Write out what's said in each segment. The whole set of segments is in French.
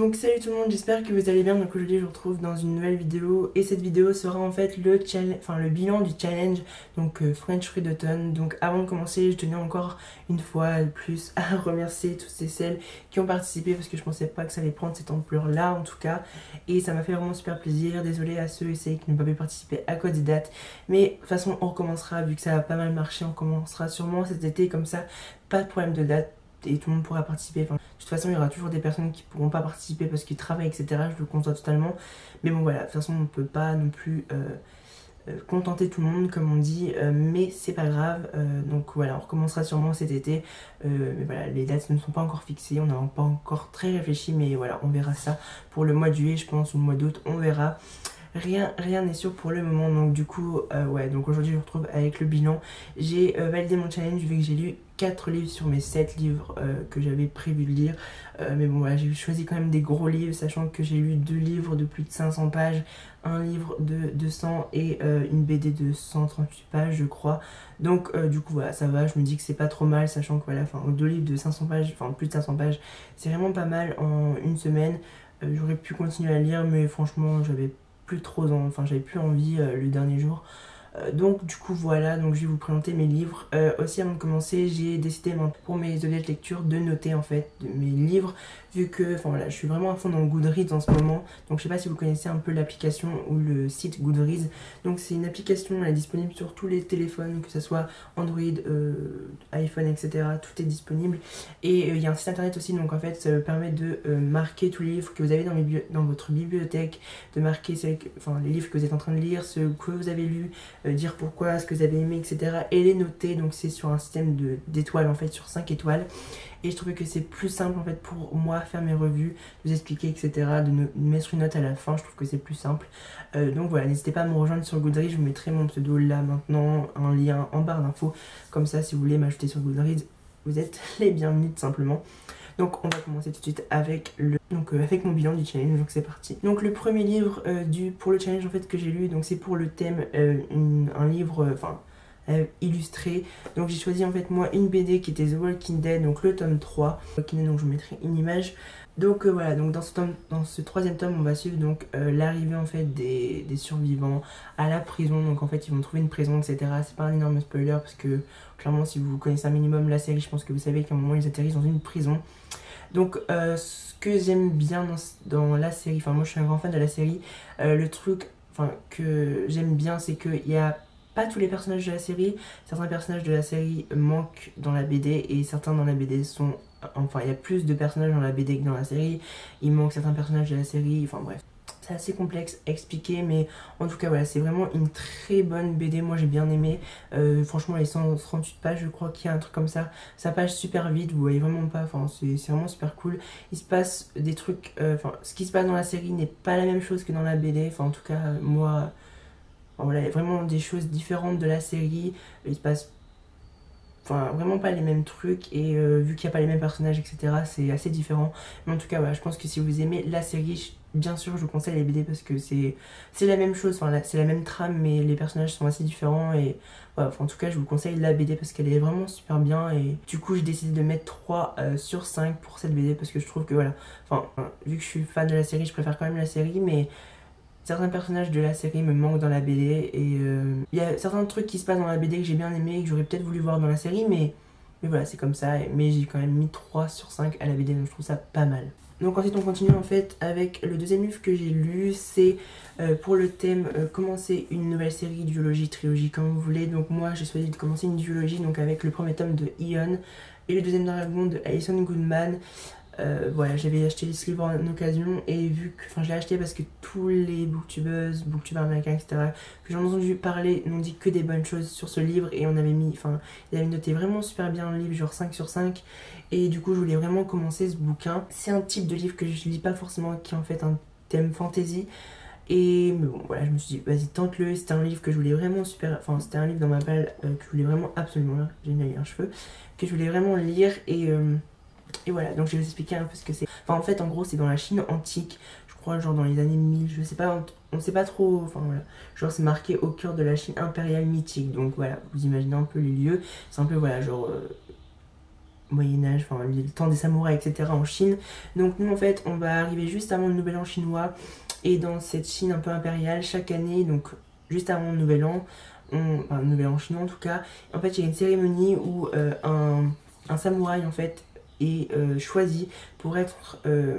Donc salut tout le monde, j'espère que vous allez bien. Donc aujourd'hui je vous retrouve dans une nouvelle vidéo et cette vidéo sera en fait le bilan du challenge donc French Fruit d'automne. Donc avant de commencer, je tenais encore une fois de plus à remercier toutes ces celles qui ont participé parce que je pensais pas que ça allait prendre cette ampleur là en tout cas, et ça m'a fait vraiment super plaisir. Désolée à ceux et celles qui n'ont pas pu participer à cause des dates, mais de toute façon on recommencera vu que ça a pas mal marché, on commencera sûrement cet été comme ça, pas de problème de date et tout le monde pourra participer. Enfin, de toute façon il y aura toujours des personnes qui pourront pas participer parce qu'ils travaillent etc, je le conçois totalement, mais bon voilà, de toute façon on peut pas non plus contenter tout le monde comme on dit, mais c'est pas grave. Donc voilà, on recommencera sûrement cet été, mais voilà, les dates ne sont pas encore fixées, on n'a pas encore très réfléchi, mais voilà, on verra ça pour le mois de juillet je pense, ou le mois d'août, on verra. Rien n'est sûr pour le moment. Donc du coup ouais, donc aujourd'hui je vous retrouve avec le bilan. J'ai validé mon challenge vu que j'ai lu 4 livres sur mes 7 livres que j'avais prévu de lire, mais bon voilà, j'ai choisi quand même des gros livres, sachant que j'ai lu 2 livres de plus de 500 pages, un livre de 200 et une BD de 138 pages je crois. Donc du coup voilà, ça va, je me dis que c'est pas trop mal, sachant que voilà, enfin 2 livres de 500 pages, enfin plus de 500 pages, c'est vraiment pas mal en une semaine. J'aurais pu continuer à lire, mais franchement j'avais j'avais plus envie le dernier jour. Donc du coup voilà, donc je vais vous présenter mes livres. Aussi avant de commencer, j'ai décidé pour mes objets de lecture de noter en fait mes livres, vu que enfin voilà, je suis vraiment à fond dans Goodreads en ce moment. Donc je sais pas si vous connaissez un peu l'application ou le site Goodreads. Donc c'est une application, elle est disponible sur tous les téléphones, que ce soit Android, iPhone, etc. Tout est disponible. Et il y a un site internet aussi, donc en fait ça permet de marquer tous les livres que vous avez dans votre bibliothèque, de marquer les livres que vous êtes en train de lire, ceux que vous avez lus, dire pourquoi, ce que vous avez aimé, etc. et les noter. Donc c'est sur un système d'étoiles en fait, sur 5 étoiles. Et je trouvais que c'est plus simple en fait pour moi faire mes revues, de vous expliquer, etc. de mettre une note à la fin, je trouve que c'est plus simple. Donc voilà, n'hésitez pas à me rejoindre sur Goodreads, je vous mettrai mon pseudo là maintenant, un lien en barre d'infos. Comme ça, si vous voulez m'ajouter sur Goodreads, vous êtes les bienvenus tout simplement. Donc on va commencer tout de suite avec avec mon bilan du challenge, donc c'est parti. Donc le premier livre pour le challenge en fait que j'ai lu, donc c'est pour le thème un livre illustré. Donc j'ai choisi en fait moi une BD qui était The Walking Dead, donc le tome 3. Donc je vous mettrai une image. Donc voilà, donc dans ce troisième tome on va suivre donc l'arrivée en fait des survivants à la prison. Donc en fait ils vont trouver une prison, etc. C'est pas un énorme spoiler parce que clairement si vous connaissez un minimum la série, je pense que vous savez qu'à un moment ils atterrissent dans une prison. Donc ce que j'aime bien dans la série, enfin moi je suis un grand fan de la série, le truc que j'aime bien c'est qu'il y a pas tous les personnages de la série, certains personnages de la série manquent dans la BD et certains dans la BD sont... Enfin il y a plus de personnages dans la BD que dans la série, il manque certains personnages de la série, enfin bref. C'est assez complexe à expliquer, mais en tout cas voilà, c'est vraiment une très bonne BD, moi j'ai bien aimé. Franchement les 138 pages je crois qu'il y a un truc comme ça passe super vite, vous voyez vraiment pas, enfin c'est vraiment super cool. Il se passe des trucs, ce qui se passe dans la série n'est pas la même chose que dans la BD, enfin en tout cas moi, voilà, il y a vraiment des choses différentes de la série, il se passe vraiment pas les mêmes trucs, et vu qu'il n'y a pas les mêmes personnages etc, c'est assez différent. Mais en tout cas voilà, je pense que si vous aimez la série, bien sûr je vous conseille les BD parce que c'est la même chose, c'est la même trame mais les personnages sont assez différents. Et voilà, en tout cas je vous conseille la BD parce qu'elle est vraiment super bien. Et du coup j'ai décidé de mettre 3 sur 5 pour cette BD parce que je trouve que voilà, vu que je suis fan de la série, je préfère quand même la série, mais certains personnages de la série me manquent dans la BD, et il y a certains trucs qui se passent dans la BD que j'ai bien aimé et que j'aurais peut-être voulu voir dans la série, mais voilà, c'est comme ça. Mais j'ai quand même mis 3 sur 5 à la BD, donc je trouve ça pas mal. Donc ensuite on continue en fait avec le deuxième livre que j'ai lu, c'est pour le thème commencer une nouvelle série, duologie, trilogie, comme vous voulez. Donc moi j'ai choisi de commencer une duologie, donc avec le premier tome de Ion et le deuxième dragon de Alison Goodman. Voilà, j'avais acheté ce livre en occasion, et vu que, je l'ai acheté parce que tous les booktubeurs américains, etc, que j'en ai entendu parler, n'ont dit que des bonnes choses sur ce livre, et on avait mis, il avait noté vraiment super bien le livre, genre 5 sur 5, et du coup je voulais vraiment commencer ce bouquin. C'est un type de livre que je lis pas forcément, qui est en fait un thème fantasy, mais bon voilà, je me suis dit vas-y tente-le. C'était un livre que je voulais vraiment c'était un livre dans ma palle que je voulais vraiment absolument lire, j'ai mis un cheveu, que je voulais vraiment lire, et voilà, donc je vais vous expliquer un peu ce que c'est. En fait, en gros, c'est dans la Chine antique, je crois, genre dans les années 1000, je sais pas, on sait pas trop, voilà. Genre, c'est marqué au cœur de la Chine impériale mythique, donc voilà, vous imaginez un peu les lieux. C'est un peu, voilà, genre, Moyen-Âge, enfin le temps des samouraïs, etc. en Chine. Donc nous en fait on va arriver juste avant le Nouvel An chinois, et dans cette Chine un peu impériale, chaque année, donc juste avant le Nouvel An, enfin le Nouvel An chinois en tout cas, en fait il y a une cérémonie où un samouraï en fait est choisi pour être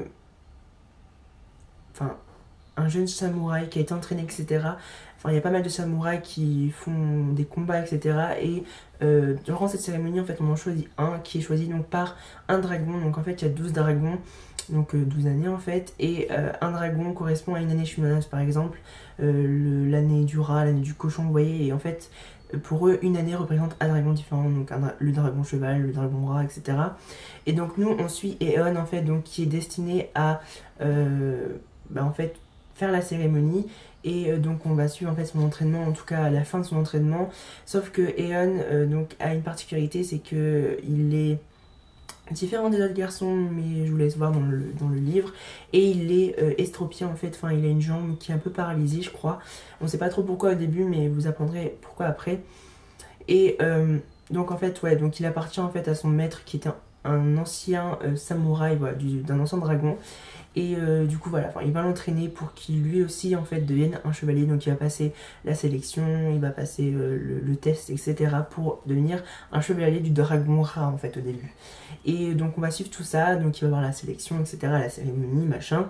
enfin un jeune samouraï qui a été entraîné, etc. Enfin, il y a pas mal de samouraïs qui font des combats, etc. Et durant cette cérémonie, en fait, on en choisit un qui est choisi donc par un dragon. Donc en fait, il y a 12 dragons, donc 12 années en fait. Et un dragon correspond à une année chinoise, par exemple. L'année du rat, l'année du cochon, vous voyez. Et en fait, pour eux, une année représente un dragon différent. Donc le dragon cheval, le dragon rat, etc. Et donc nous, on suit Eon, en fait, donc, qui est destiné à... en fait, faire la cérémonie, et donc on va suivre en fait son entraînement, en tout cas à la fin de son entraînement. Sauf que Eon donc a une particularité, c'est que il est différent des autres garçons, mais je vous laisse voir dans le livre, et il est estropié en fait, enfin il a une jambe qui est un peu paralysée je crois. On sait pas trop pourquoi au début, mais vous apprendrez pourquoi après. Et donc en fait ouais, donc il appartient en fait à son maître qui était un ancien samouraï, voilà, d'un ancien dragon. Et du coup voilà, il va l'entraîner pour qu'il lui aussi en fait devienne un chevalier. Donc il va passer la sélection, il va passer le test, etc. pour devenir un chevalier du dragon rat en fait au début. Et donc on va suivre tout ça, donc il va avoir la sélection, etc. La cérémonie, machin.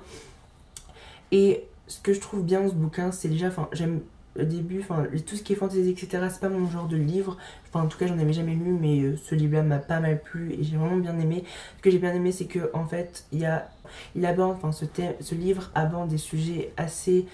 Et ce que je trouve bien dans ce bouquin, c'est déjà, enfin j'aime au début, enfin tout ce qui est fantasy, etc. c'est pas mon genre de livre, enfin en tout cas j'en avais jamais lu, mais ce livre là m'a pas mal plu et j'ai vraiment bien aimé. Ce que j'ai bien aimé, c'est que en fait il aborde, enfin ce livre aborde des sujets assez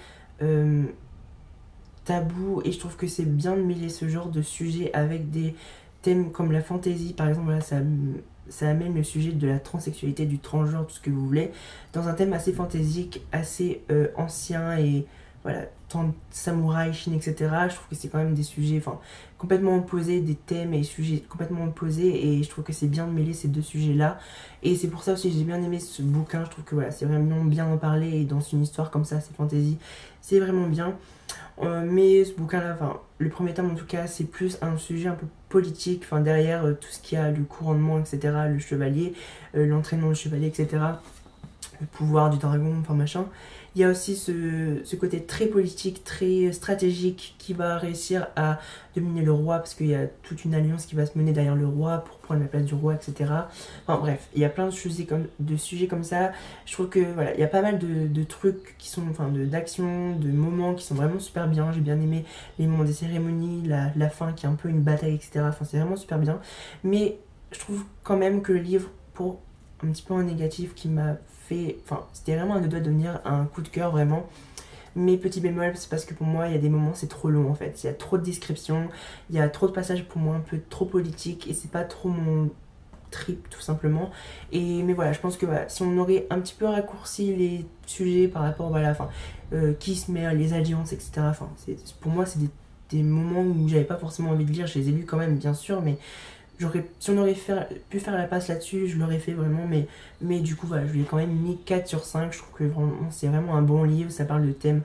tabous, et je trouve que c'est bien de mêler ce genre de sujet avec des thèmes comme la fantasy par exemple. Là ça amène le sujet de la transsexualité, du transgenre, tout ce que vous voulez, dans un thème assez fantaisique, assez ancien, et voilà, tant de samouraï, Chine, etc. Je trouve que c'est quand même des sujets complètement opposés, des thèmes et sujets complètement opposés, et je trouve que c'est bien de mêler ces deux sujets-là. Et c'est pour ça aussi que j'ai bien aimé ce bouquin. Je trouve que voilà, c'est vraiment bien d'en parler, et dans une histoire comme ça, c'est fantasy, c'est vraiment bien. Mais ce bouquin-là, le premier tome en tout cas, c'est plus un sujet un peu politique, derrière tout ce qu'il y a, le couronnement, etc., le chevalier, l'entraînement du chevalier, etc., le pouvoir du dragon, machin. Il y a aussi ce côté très politique, très stratégique, qui va réussir à dominer le roi, parce qu'il y a toute une alliance qui va se mener derrière le roi pour prendre la place du roi, etc. Enfin bref, il y a plein de sujets comme ça. Je trouve que voilà, il y a pas mal de trucs qui sont, d'actions, de moments qui sont vraiment super bien. J'ai bien aimé les moments des cérémonies, la fin qui est un peu une bataille, etc. C'est vraiment super bien. Mais je trouve quand même que le livre, pour un petit peu en négatif, qui m'a fait... c'était vraiment un doigt de devenir un coup de cœur, vraiment. Mais petit bémol, c'est parce que pour moi, il y a des moments, c'est trop long en fait. Il y a trop de descriptions, il y a trop de passages pour moi un peu trop politiques, et c'est pas trop mon trip tout simplement. Mais voilà, je pense que voilà, si on aurait un petit peu raccourci les sujets par rapport, qui se met, les alliances, etc. Pour moi, c'est des moments où j'avais pas forcément envie de lire. Je les ai lus quand même, bien sûr, mais si on aurait pu faire la passe là-dessus, je l'aurais fait vraiment, mais du coup voilà, je lui ai quand même mis 4 sur 5. Je trouve que vraiment c'est vraiment un bon livre. Ça parle de thèmes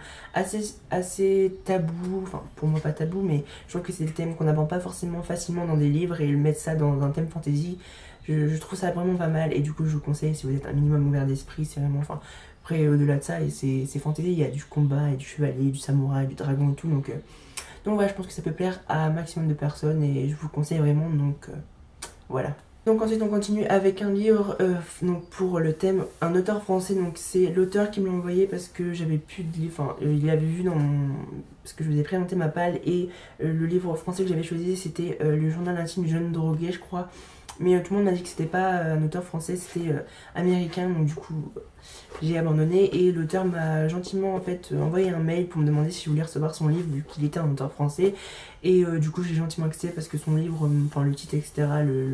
assez tabous, pour moi pas tabou, mais je trouve que c'est des thèmes qu'on n'aborde pas forcément facilement dans des livres, et le mettre ça dans un thème fantasy, je trouve ça vraiment pas mal. Et du coup je vous conseille, si vous êtes un minimum ouvert d'esprit, c'est vraiment, après au-delà de ça, et c'est fantasy, il y a du combat, et du chevalier, du samouraï, du dragon et tout, donc voilà, je pense que ça peut plaire à un maximum de personnes, et je vous conseille vraiment, donc voilà. Donc ensuite on continue avec un livre, donc pour le thème, un auteur français. Donc c'est l'auteur qui me l'a envoyé parce que j'avais plus de livre, il avait vu parce que je vous ai présenté ma palle, et le livre français que j'avais choisi c'était Le journal intime du jeune drogué, je crois. Mais tout le monde m'a dit que c'était pas un auteur français, c'était américain, donc du coup j'ai abandonné, et l'auteur m'a gentiment en fait envoyé un mail pour me demander si je voulais recevoir son livre vu qu'il était un auteur français. Et du coup j'ai gentiment accepté parce que son livre, le titre, etc.,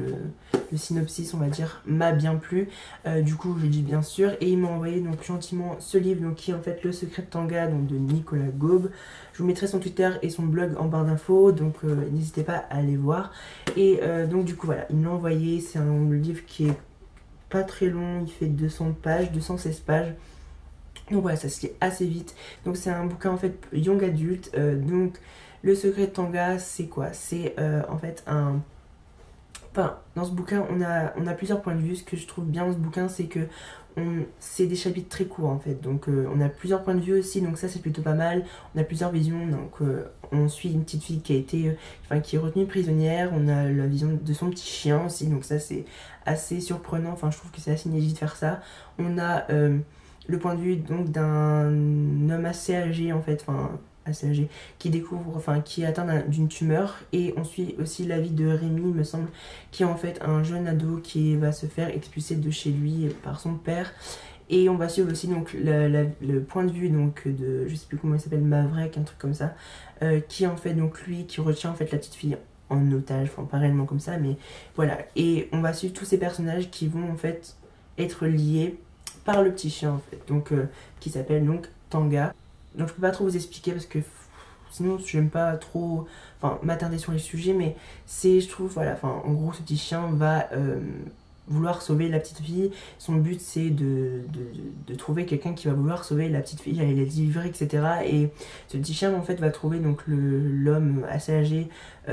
le synopsis on va dire, m'a bien plu. Du coup j'ai dit bien sûr, et il m'a envoyé donc gentiment ce livre, donc qui est en fait Le secret de Tanga, donc de Nicolas Gaume. Je vous mettrai son Twitter et son blog en barre d'infos, donc n'hésitez pas à aller voir. Et donc du coup voilà, il me l'a envoyé. C'est un livre qui est pas très long, il fait 200 pages, 216 pages. Donc voilà, ça se lit assez vite. Donc c'est un bouquin en fait young adulte. Donc Le secret de Tanga, c'est quoi? C'est en fait Enfin, dans ce bouquin, on a plusieurs points de vue. Ce que je trouve bien dans ce bouquin, c'est que c'est des chapitres très courts en fait. Donc on a plusieurs points de vue aussi, donc ça c'est plutôt pas mal. On a plusieurs visions, donc on suit une petite fille qui a été, qui est retenue prisonnière. On a la vision de son petit chien aussi, donc ça c'est assez surprenant. Enfin, je trouve que c'est assez inédit de faire ça. On a le point de vue donc d'un homme assez âgé en fait, assez âgé, qui découvre, qui est atteint d'une tumeur. Et on suit aussi la vie de Rémi, il me semble, qui est en fait un jeune ado qui va se faire expulser de chez lui par son père. Et on va suivre aussi donc le point de vue donc de, je sais plus comment il s'appelle, Maverick, un truc comme ça, qui en fait donc lui qui retient en fait la petite fille en otage, pas réellement comme ça, mais voilà. Et on va suivre tous ces personnages qui vont en fait être liés par le petit chien en fait, donc qui s'appelle donc Tanga. Donc je peux pas trop vous expliquer parce que sinon j'aime pas trop m'attarder sur les sujets, mais c'est, je trouve, voilà, en gros ce petit chien va vouloir sauver la petite fille. Son but c'est de trouver quelqu'un qui va vouloir sauver la petite fille, aller la délivrer, etc. Et ce petit chien en fait va trouver donc l'homme assez âgé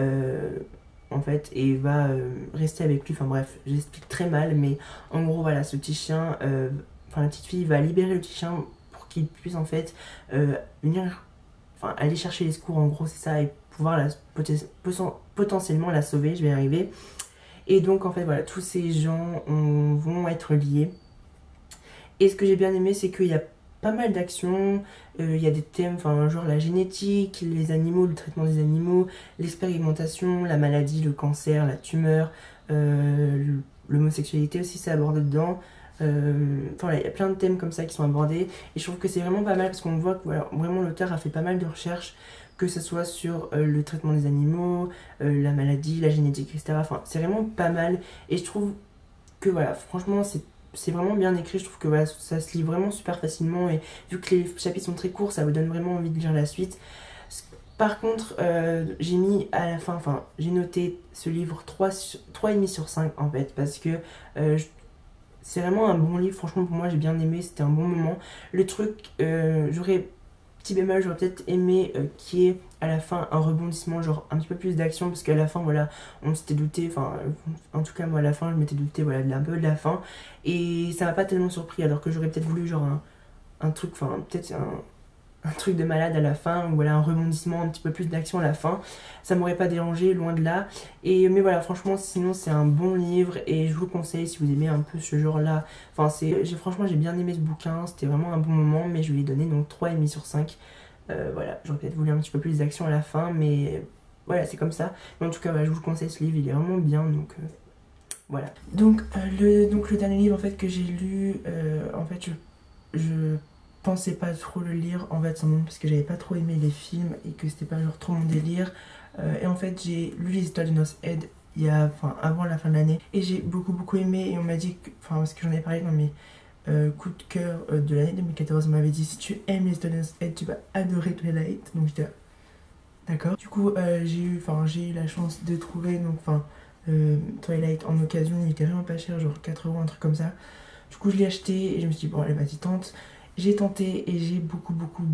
en fait, et va rester avec lui. Enfin bref, j'explique très mal, mais en gros voilà, ce petit chien, la petite fille va libérer le petit chien pour qu'il puisse en fait venir, aller chercher les secours, en gros c'est ça, et pouvoir potentiellement la sauver, je vais y arriver. Et donc en fait voilà, tous ces gens vont être liés. Et ce que j'ai bien aimé, c'est qu'il y a pas mal d'actions, il y a des thèmes, genre la génétique, les animaux, le traitement des animaux, l'expérimentation, la maladie, le cancer, la tumeur, l'homosexualité aussi c'est abordé dedans. Voilà, il y a plein de thèmes comme ça qui sont abordés, et je trouve que c'est vraiment pas mal parce qu'on voit que voilà, vraiment l'auteur a fait pas mal de recherches, que ce soit sur le traitement des animaux, la maladie, la génétique, etc. C'est vraiment pas mal, et je trouve que voilà, franchement c'est vraiment bien écrit. Je trouve que voilà, ça se lit vraiment super facilement, et vu que les chapitres sont très courts, ça vous donne vraiment envie de lire la suite. Par contre, j'ai mis à la fin, j'ai noté ce livre 3,5 sur 5 en fait, parce que c'est vraiment un bon livre. Franchement, pour moi, j'ai bien aimé, c'était un bon moment. Le truc, petit bémol, j'aurais peut-être aimé qu'il y ait à la fin un rebondissement, genre un petit peu plus d'action, parce qu'à la fin, voilà, on s'était douté, en tout cas, moi à la fin, je m'étais douté, voilà, un peu de la fin, et ça m'a pas tellement surpris, alors que j'aurais peut-être voulu, genre, un truc, peut-être un truc de malade à la fin, ou voilà, un rebondissement, un petit peu plus d'action à la fin. Ça m'aurait pas dérangé, loin de là. Mais voilà, franchement, sinon c'est un bon livre, et je vous le conseille si vous aimez un peu ce genre là. Franchement, j'ai bien aimé ce bouquin, c'était vraiment un bon moment, mais je lui ai donné donc 3,5 sur 5. Voilà, j'aurais peut-être voulu un petit peu plus d'action à la fin, mais voilà, c'est comme ça. Mais en tout cas, voilà, je vous le conseille, ce livre, il est vraiment bien, donc voilà. Donc le dernier livre en fait que j'ai lu, en fait je pensais pas trop le lire en fait, parce que j'avais pas trop aimé les films et que c'était pas genre trop mon délire. Et en fait j'ai lu Les Étoiles de Nos Head avant la fin de l'année, et j'ai beaucoup aimé, et on m'a dit que, parce que j'en avais parlé dans mes coups de cœur de l'année 2014, on m'avait dit si tu aimes Les Étoiles de Nos Head tu vas adorer Twilight, donc j'étais d'accord. Du coup j'ai eu la chance de trouver donc Twilight en occasion, il était vraiment pas cher, genre 4 € un truc comme ça. Du coup je l'ai acheté et je me suis dit bon allez vas-y tente. J'ai tenté et j'ai beaucoup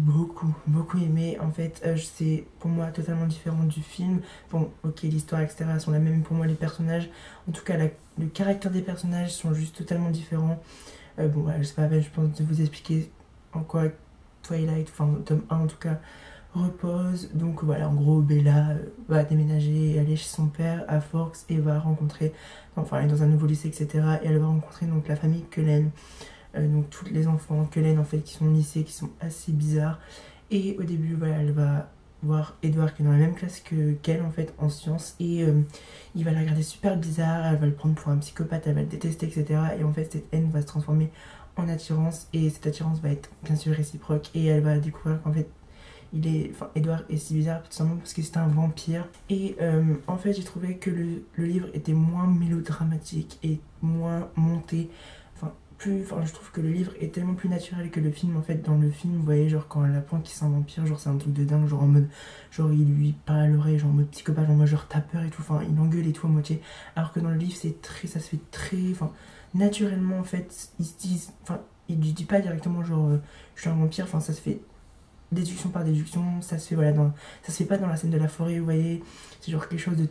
aimé. En fait, c'est pour moi totalement différent du film. Bon, ok, l'histoire, etc. sont la même. Pour moi, les personnages, en tout cas, le caractère des personnages sont juste totalement différents. Bon, voilà, je sais pas, je pense de vous expliquer en quoi Twilight, tome 1 en tout cas, repose. Donc voilà, en gros, Bella va déménager, aller chez son père à Forks, et va rencontrer, aller dans un nouveau lycée, etc. Et elle va rencontrer donc la famille Cullen. Donc tous les enfants Cullen en fait qui sont au lycée, qui sont assez bizarres, et au début voilà, elle va voir Edward qui est dans la même classe qu'elle en fait en sciences, et il va la regarder super bizarre, elle va le prendre pour un psychopathe, elle va le détester, etc. Et en fait cette haine va se transformer en attirance, et cette attirance va être bien sûr réciproque, et elle va découvrir qu'en fait Edward est si bizarre tout simplement parce que c'est un vampire. Et en fait j'ai trouvé que le livre était moins mélodramatique et moins monté, je trouve que le livre est tellement plus naturel que le film. En fait dans le film vous voyez, genre quand elle apprend qu'il c'est un vampire, genre c'est un truc de dingue, genre en mode, genre il lui parle à l'oreille, genre en mode psychopathe, en mode genre t'as peur et tout, il engueule et tout à moitié, alors que dans le livre ça se fait très, naturellement en fait, ils se disent, il lui dit pas directement genre je suis un vampire, ça se fait déduction par déduction, ça se fait voilà, ça se fait pas dans la scène de la forêt, vous voyez, c'est genre quelque chose de très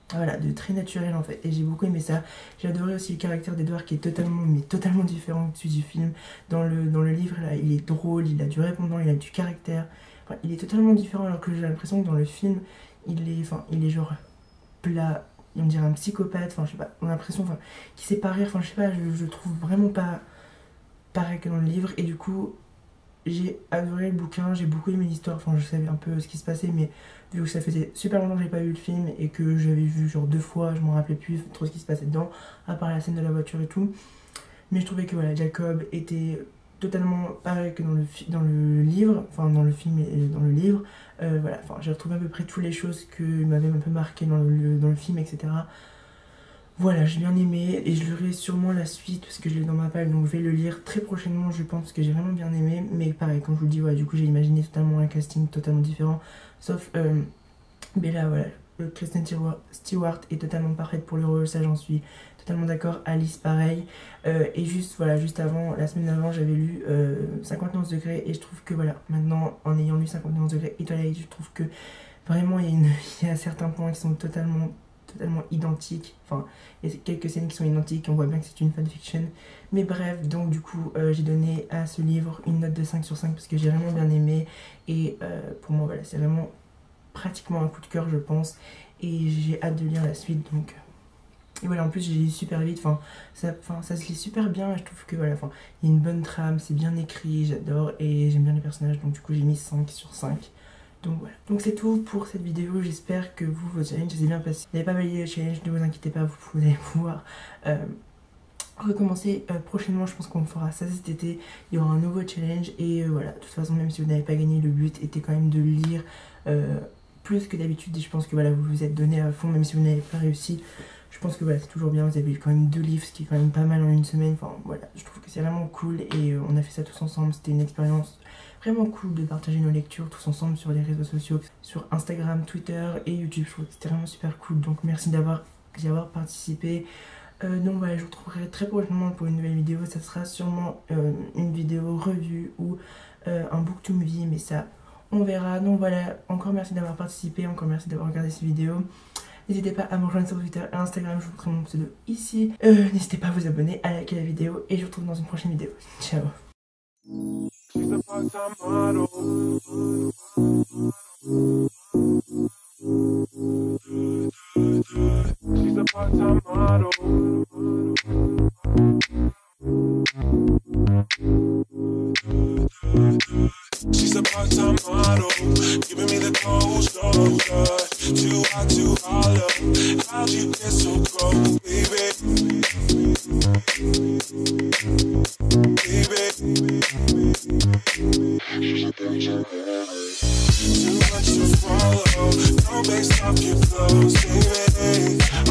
voilà, de très naturel en fait, et j'ai beaucoup aimé ça. J'ai adoré aussi le caractère d'Edward qui est totalement, mais totalement différent de celui du film. Dans le livre là, il est drôle, il a du répondant, il a du caractère, enfin, il est totalement différent, alors que j'ai l'impression que dans le film, il est genre plat, on dirait un psychopathe, enfin je sais pas, on a l'impression qu'il sait pas rire, enfin je sais pas, je trouve vraiment pas pareil que dans le livre, et du coup j'ai adoré le bouquin, j'ai beaucoup aimé l'histoire, enfin je savais un peu ce qui se passait, mais vu que ça faisait super longtemps que j'ai pas vu le film et que j'avais vu genre 2 fois, je m'en rappelais plus trop ce qui se passait dedans, à part la scène de la voiture et tout. Mais je trouvais que voilà, Jacob était totalement pareil que dans le livre, enfin dans le film et dans le livre. Voilà, enfin j'ai retrouvé à peu près toutes les choses qui m'avaient un peu marqué dans le film, etc. Voilà, j'ai bien aimé et je lirai sûrement la suite parce que je l'ai dans ma palle, donc je vais le lire très prochainement je pense, parce que j'ai vraiment bien aimé. Mais pareil, comme je vous le dis, voilà, du coup j'ai imaginé totalement un casting totalement différent, sauf Bella, voilà, Kristen Stewart est totalement parfaite pour le rôle, ça j'en suis totalement d'accord. Alice pareil, et juste voilà, juste avant, la semaine d'avant j'avais lu 51 degrés, et je trouve que voilà, maintenant en ayant lu 51 degrés et Twilight, je trouve que vraiment il y a certains points qui sont totalement identiques, enfin il y a quelques scènes qui sont identiques, on voit bien que c'est une fanfiction, mais bref, donc du coup j'ai donné à ce livre une note de 5 sur 5 parce que j'ai vraiment bien aimé, et pour moi voilà, c'est vraiment pratiquement un coup de cœur je pense, et j'ai hâte de lire la suite. Donc et voilà, en plus j'ai lu super vite, ça se lit super bien, et je trouve que voilà, il y a une bonne trame, c'est bien écrit, j'adore et j'aime bien les personnages, donc du coup j'ai mis 5 sur 5. Donc voilà, donc c'est tout pour cette vidéo, j'espère que vos challenges s'est bien passé. Si vous n'avez pas validé le challenge, ne vous inquiétez pas, vous allez pouvoir recommencer prochainement. Je pense qu'on fera ça cet été, il y aura un nouveau challenge, et voilà, de toute façon même si vous n'avez pas gagné, le but était quand même de lire plus que d'habitude, et je pense que voilà, vous vous êtes donné à fond, même si vous n'avez pas réussi. Je pense que voilà, c'est toujours bien, vous avez lu quand même 2 livres, ce qui est quand même pas mal en une semaine, enfin voilà, je trouve que c'est vraiment cool, et on a fait ça tous ensemble, c'était une expérience vraiment cool de partager nos lectures tous ensemble sur les réseaux sociaux, sur Instagram, Twitter et YouTube. Je trouve que c'était vraiment super cool, donc merci d'y avoir participé. Donc voilà, je vous retrouverai très prochainement pour une nouvelle vidéo, ça sera sûrement une vidéo revue ou un book to movie, mais ça on verra. Donc voilà, encore merci d'avoir participé, encore merci d'avoir regardé cette vidéo. N'hésitez pas à me rejoindre sur Twitter et Instagram, je vous mettrai mon pseudo ici. N'hésitez pas à vous abonner, à liker la vidéo, et je vous retrouve dans une prochaine vidéo. Ciao. She's a part-time model. She's a part-time model. She's a part-time model, giving me the cold shoulder. Too hot to holler. How'd you get so cold, baby? Too much to follow. Don't make stop your clothes, baby.